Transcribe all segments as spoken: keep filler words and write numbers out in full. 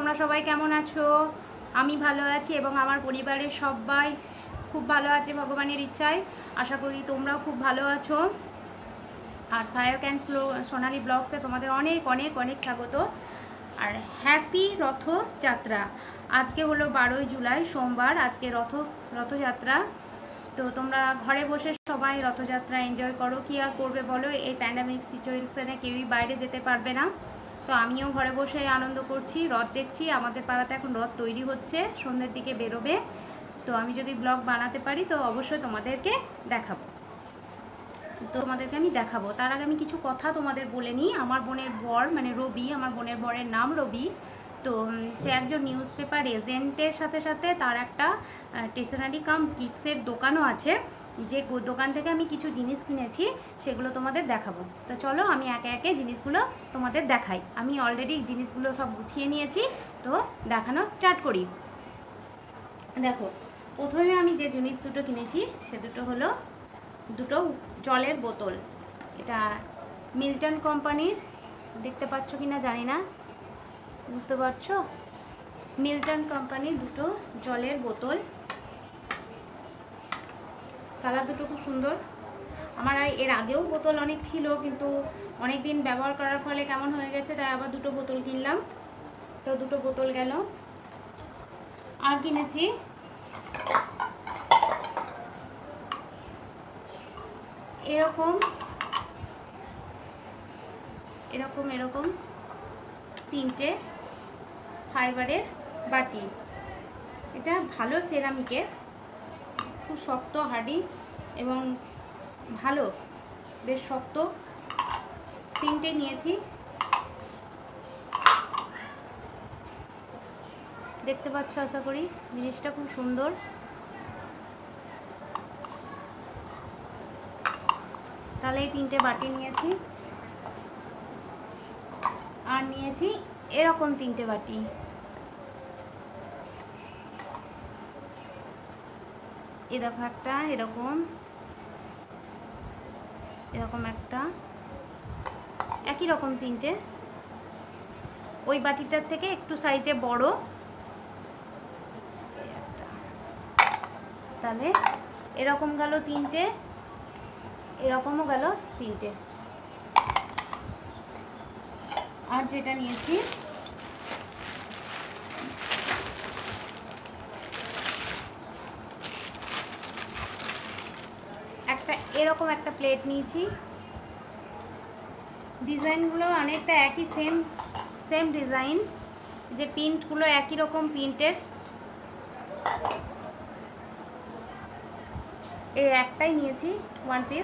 তোমরা সবাই কেমন আছো? আমি ভালো আছি এবং আমার পরিবারের সবাই খুব ভালো আছে ভগবানের ইচ্ছায়। আশা করি তোমরাও খুব ভালো আছো। আর সায়ক অ্যান্ড সোনালি ব্লগসে তোমাদের অনেক অনেক অনেক স্বাগত। আর হ্যাপি রথযাত্রা। আজকে হলো বারোই জুলাই সোমবার, আজকে রথ রথযাত্রা। তো তোমরা ঘরে বসে সবাই রথযাত্রা এনজয় করো। কী আর করবে বলো, এই প্যান্ডামিক সিচুয়েশনে কেউই বাইরে যেতে পারবে না। তো আমিও ঘরে বসে আনন্দ করছি, রথ দেখছি। আমাদের পাড়াতে এখন রথ তৈরি হচ্ছে, সন্ধ্যের দিকে বেরোবে। তো আমি যদি ব্লগ বানাতে পারি তো অবশ্যই তোমাদেরকে দেখাবো তো তোমাদেরকে আমি দেখাবো তার আগে আমি কিছু কথা তোমাদের বলে নিই। আমার বোনের বর মানে রবি, আমার বোনের বরের নাম রবি। তো সে একজন নিউজ পেপার এজেন্টের সাথে সাথে তার একটা স্টেশনারি কাম গিফটসের দোকানও আছে, যে দোকান থেকে আমি কিছু জিনিস কিনেছি সেগুলো তোমাদের দেখাবো। তো চলো আমি একে একে জিনিসগুলো তোমাদের দেখাই। আমি অলরেডি জিনিসগুলো সব গুছিয়ে নিয়েছি, তো দেখানো স্টার্ট করি। দেখো, প্রথমে আমি যে জিনিস দুটো কিনেছি সে দুটো হলো দুটো জলের বোতল। এটা মিল্টন কোম্পানির, দেখতে পাচ্ছ কি না জানি না, বুঝতে পারছো? মিল্টন কোম্পানির দুটো জলের বোতল। কালার দুটো খুব সুন্দর। আমার এর আগেও বোতল অনেক ছিল, কিন্তু অনেক দিন ব্যবহার করার ফলে কেমন হয়ে গেছে, তাই আবার দুটো বোতল কিনলাম। তো দুটো বোতল গেল। আর কিনেছি এরকম এরকম এরকম তিনটে ফাইবারের বাটি। এটা ভালো সেরামিকের, খুব শক্ত হার্ডি এবং ভালো, বেশ শক্ত। তিনটে নিয়েছি, দেখতে পাচ্ছ আশা করি। জিনিসটা খুব সুন্দর। তাহলে এই তিনটে বাটি নিয়েছি। আর নিয়েছি এরকম তিনটে বাটি। এ দেখো, একটা এরকম, এরকম একটা, একই রকম তিনটে। ওই বাটিটার থেকে একটু সাইজে বড়। তাহলে এরকম গেল তিনটে, এরকমও গেল তিনটে। আর যেটা নিয়েছি একটা এরকম একটা প্লেট নিয়েছি। ডিজাইনগুলো অনেকটা একই, সেম সেম ডিজাইন, যে প্রিন্টগুলো একই রকম প্রিন্টের। এই একটাই নিয়েছি ওয়ান পিস।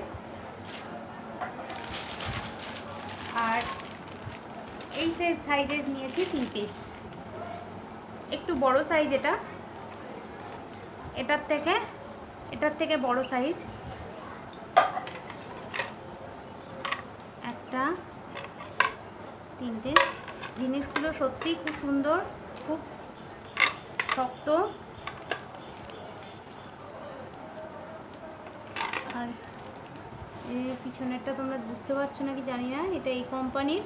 আর এই সাইজের নিয়েছি তিন পিস। একটু বড় সাইজ এটা, এটার থেকে এটার থেকে বড় সাইজ। একটা, তিনটে। জিনিসগুলো সত্যিই খুব সুন্দর, খুব শক্ত। আর এই পিছনেরটা তোমরা বুঝতে পারছো নাকি জানি না, এটা এই কোম্পানির,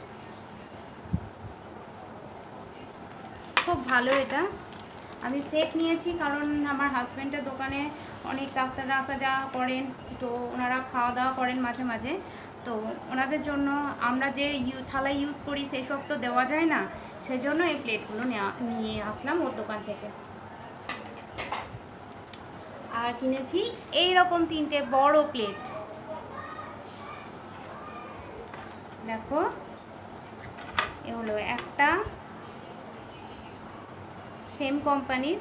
খুব ভালো। এটা আমি সেট নিয়েছি কারণ আমার হাজব্যান্ডের দোকানে অনেক ডাক্তাররা আসা যাওয়া করেন, তো ওনারা খাওয়া দাওয়া করেন মাঝে মাঝে। তো ওনাদের জন্য আমরা যে থালা ইউজ করি সেই সব তো দেওয়া যায় না, সেই জন্য এই প্লেটগুলো নিয়ে আসলাম ওর দোকান থেকে। আর কিনেছি এই রকম তিনটে বড় প্লেট। দেখো, এ হলো একটা সেম কোম্পানির,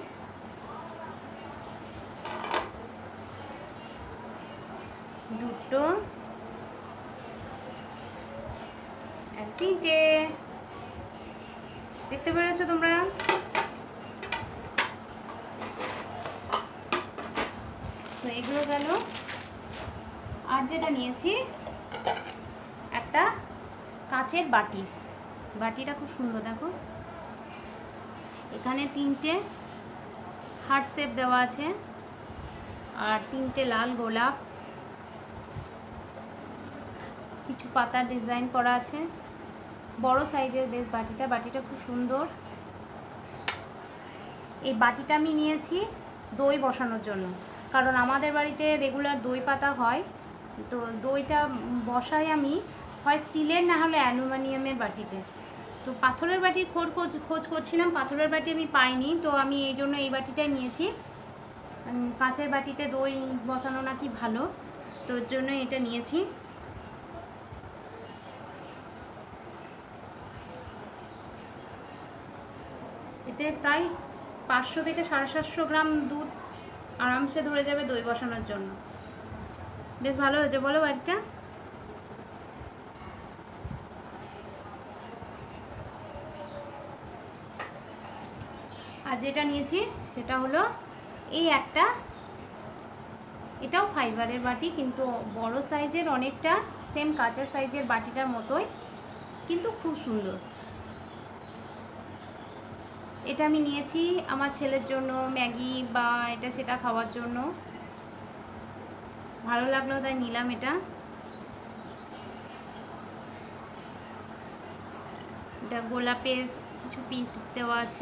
দুটো, তিনটে। দেখতে পেরেছো তোমরা? তো এগুলো গেল। আর যেটা নিয়েছি একটা কাচের বাটি। বাটিটা খুব সুন্দর, দেখো এখানে তিনটে হার্ট শেপ দেওয়া আছে, আর তিনটে লাল গোলাপ, কিছু পাতার ডিজাইন করা আছে। বড় সাইজের বেশ বাটিটা, বাটিটা খুব সুন্দর। এই বাটিটা আমি নিয়েছি দই বসানোর জন্য, কারণ আমাদের বাড়িতে রেগুলার দই পাতা হয়। তো দইটা বসাই আমি হয় স্টিলের না হলে অ্যালুমিনিয়ামের বাটিতে। তো পাথরের বাটির খোঁজ খোঁজ খোঁজ করছিলাম, পাথরের বাটি আমি পাইনি, তো আমি এই জন্য এই বাটিটাই নিয়েছি। কাঁচের বাটিতে দই বসানো নাকি ভালো, তো ওর জন্য এটা নিয়েছি। এতে প্রায় পাঁচশো থেকে সাড়ে সাতশো গ্রাম দুধ আরামসে ধরে যাবে দই বসানোর জন্য। বেশ ভালো হয়েছে বলো বাটিটা? আর যেটা নিয়েছি সেটা হলো এই একটা, এটাও ফাইবারের বাটি, কিন্তু বড় সাইজের, অনেকটা সেম কাঁচের সাইজের বাটিটার মতোই, কিন্তু খুব সুন্দর। এটা আমি নিয়েছি আমার ছেলের জন্য, ম্যাগি বা এটা সেটা খাওয়ার জন্য। ভালো লাগলো তাই নিলাম এটা। এটা গোলাপের কিছু প্রিন্ট দেওয়া আছে।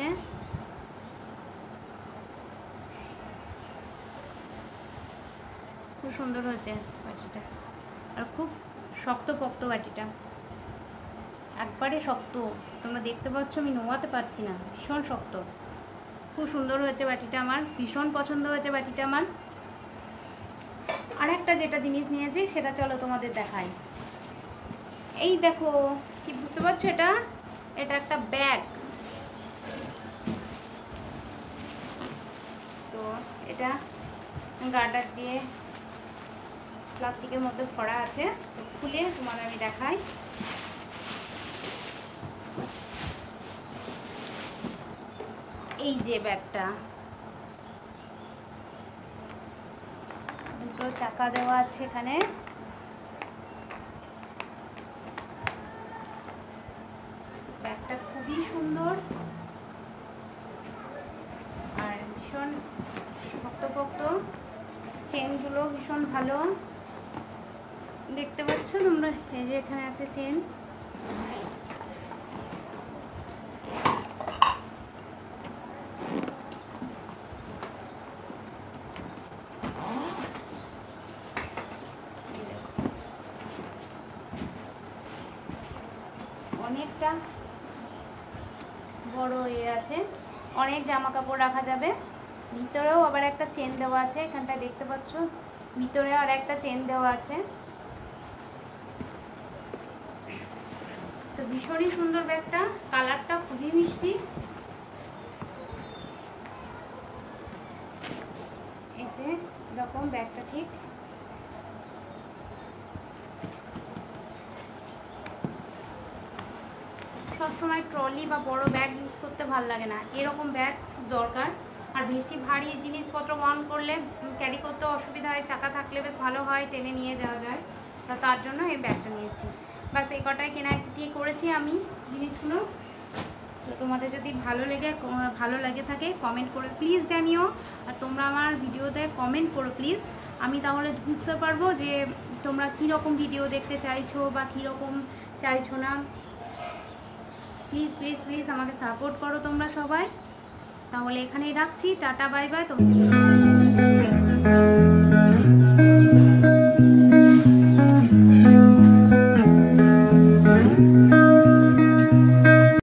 খুব সুন্দর হয়েছে বাটিটা, আর খুব শক্তপোক্ত বাটিটা, একবারে শক্ত, তোমরা দেখতে পাচ্ছ আমি নোয়াতে পারছি না, ভীষণ শক্ত। খুব সুন্দর হয়েছে বাটিটা, আমার ভীষণ পছন্দ হয়েছে বাটিটা আমার। আর একটা যেটা জিনিস নিয়েছি সেটা চলো তোমাদের দেখাই। এই দেখো, কি বুঝতে পারছো? এটা এটা একটা ব্যাগ। তো এটা গার্ডার দিয়ে প্লাস্টিকের মধ্যে ভরা আছে, তো খুলে তোমাদের আমি দেখাই। এই যে ব্যাগটা, দুটো চাকা দেওয়া আছে এখানে। ব্যাগটা খুবই সুন্দর আর ভীষণ শক্তপোক্ত, চেনগুলো ভীষণ ভালো, দেখতে পাচ্ছ তোমরা? এই যে এখানে আছে চেন। অনেকটা বড় ইয়ে আছে, অনেক জামা কাপড় রাখা যাবে। ভিতরেও আবার একটা চেন দেওয়া আছে, এখানটা দেখতে পাচ্ছ, ভিতরে আর একটা চেন দেওয়া আছে। তো ভীষণই সুন্দর ব্যাগটা, কালারটা খুবই মিষ্টি। এই যে এরকম ব্যাগটা, ঠিক সবসময় ট্রলি বা বড় ব্যাগ ইউজ করতে ভালো লাগে না, এরকম ব্যাগ খুব দরকার। আর বেশি ভারী জিনিসপত্র বহন করলে ক্যারি করতে অসুবিধা হয়, চাকা থাকলে বেশ ভালো হয়, টেনে নিয়ে যাওয়া যায়। তা তার জন্য এই ব্যাগটা নিয়েছি। বাস এই কটাই কেনাকাটি করেছি আমি জিনিসগুলো। তো তোমাদের যদি ভালো লেগে ভালো লেগে থাকে কমেন্ট করে প্লিজ জানিও, আর তোমরা আমার ভিডিওতে কমেন্ট করো প্লিজ, আমি তাহলে বুঝতে পারবো যে তোমরা কীরকম ভিডিও দেখতে চাইছো বা কীরকম চাইছো না। প্লিজ প্লিজ প্লিজ আমাকে সাপোর্ট করো তোমরা সবাই। তাহলে এখানেই রাখছি, টাটা বাই বাই। তোমরা